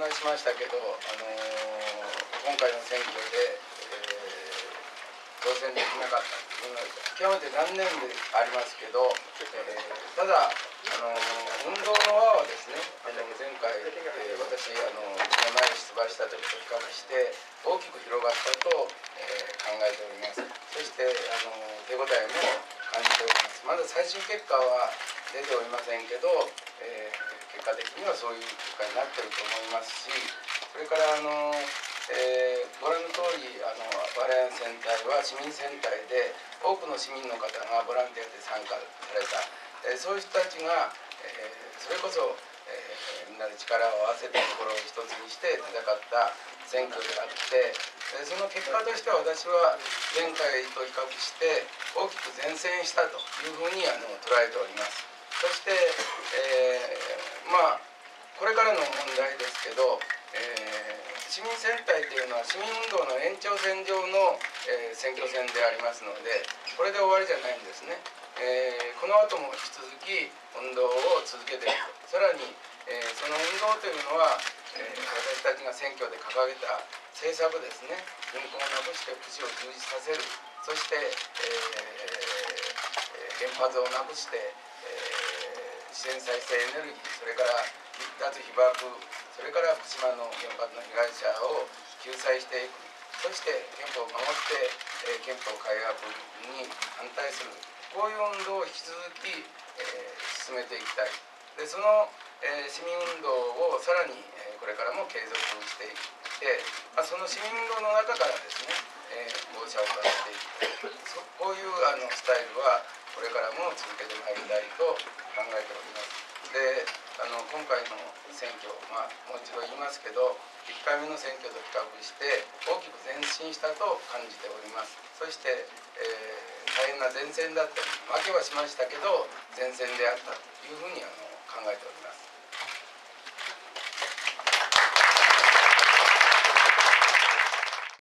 話しましたけど、今回の選挙で、当選できなかったというのは極めて残念でありますけど、ただ運動の輪はですね、前回、私1年前に出馬した時と比較して大きく広がったと、考えております。そして手応えも感じております。まだ最終結果は出ておりませんけど、結果的にはそういう結果になっていると思いますし、それからご覧の通り我々の選対は市民選対で多くの市民の方がボランティアで参加された、そういう人たちが、それこそ、みんなで力を合わせて心を一つにして戦った選挙であって、その結果としては私は前回と比較して大きく善戦したというふうに捉えております。そして、これからの問題ですけど、市民選対というのは市民運動の延長線上の、選挙戦でありますので、これで終わりじゃないんですね。この後も引き続き運動を続けていくと。さらに、その運動というのは、私たちが選挙で掲げた政策ですね、貧困をなくして福祉を充実させる、そして、原発をなくして、自然再生エネルギー、それから脱被爆、それから福島の原発の被害者を救済していく、そして憲法を守って、憲法改悪に反対する、こういう運動を引き続き、進めていきたい。でその、市民運動をさらに、これからも継続していって、その市民運動の中からですね、号車を出していく、こういうスタイルはこれからも続けてまいりたいと考えております。で今回の選挙、もう一度言いますけど、1回目の選挙と比較して大きく前進したと感じております。そして、大変な善戦だったり、負けはしましたけど善戦であったというふうに考えております。